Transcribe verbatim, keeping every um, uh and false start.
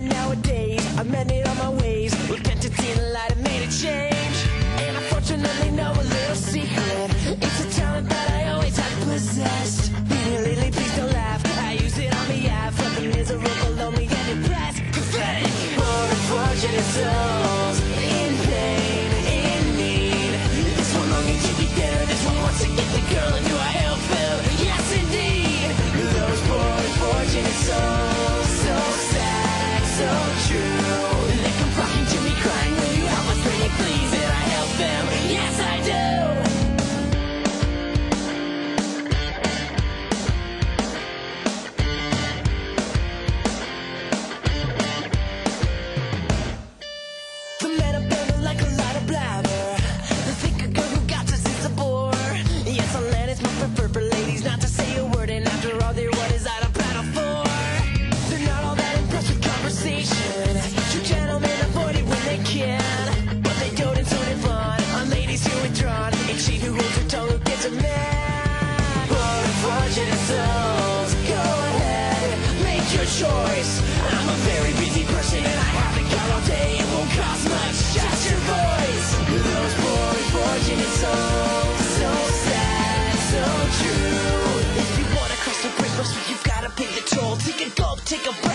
nowadays. I'm mending on my ways, repented, seen the light and made a change. And unfortunately know a little secret. It's a talent that I always have possessed. Really, lately, please don't laugh. I use it on behalf of the miserable, lonely, and depressed. Pathetic, poor unfortunate souls in pain, in need. This one longing to be better. This one wants to get the girl, and do I help them? Yes, indeed. Those poor unfortunate souls, so sad, so true. They come flocking to me crying, will you help us, pretty please? And I help them, yes I do. The men are burning like a lot of blabber. They think a girl who got us is a bore. Yes, a land is my preferred for ladies not to say a word, and after all they're what is I to battle for? They're not all that impressed with conversation. True gentlemen avoid it when they can, but they don't and so they run on ladies who are drawn. It's she who holds her tongue who gets a man. Poor unfortunate souls, go ahead, make your choice. I'm a very busy person and I haven't got all day. It won't cost much, just your voice. Those poor unfortunate souls, so sad, so true. If you wanna cross the bridge, you've gotta pay the toll. Take a gulp, take a